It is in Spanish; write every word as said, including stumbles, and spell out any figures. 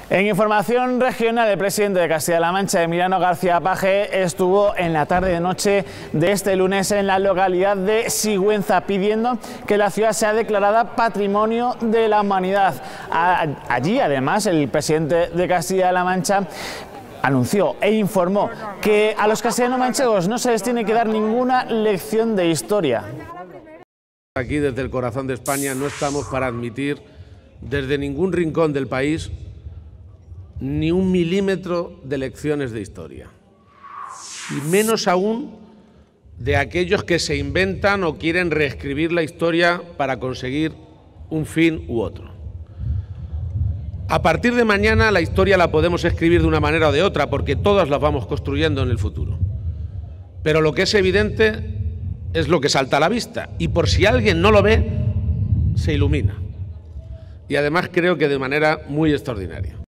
En información regional, el presidente de Castilla-La Mancha, Emiliano García Paje, estuvo en la tarde-noche de este lunes en la localidad de Sigüenza pidiendo que la ciudad sea declarada Patrimonio de la Humanidad. Allí, además, el presidente de Castilla-La Mancha anunció e informó que a los castellano-manchegos no se les tiene que dar ninguna lección de historia. Aquí, desde el corazón de España, no estamos para admitir desde ningún rincón del país ni un milímetro de lecciones de historia, y menos aún de aquellos que se inventan o quieren reescribir la historia para conseguir un fin u otro. A partir de mañana la historia la podemos escribir de una manera o de otra, porque todas las vamos construyendo en el futuro. Pero lo que es evidente es lo que salta a la vista, y por si alguien no lo ve, se ilumina. Y además creo que de manera muy extraordinaria.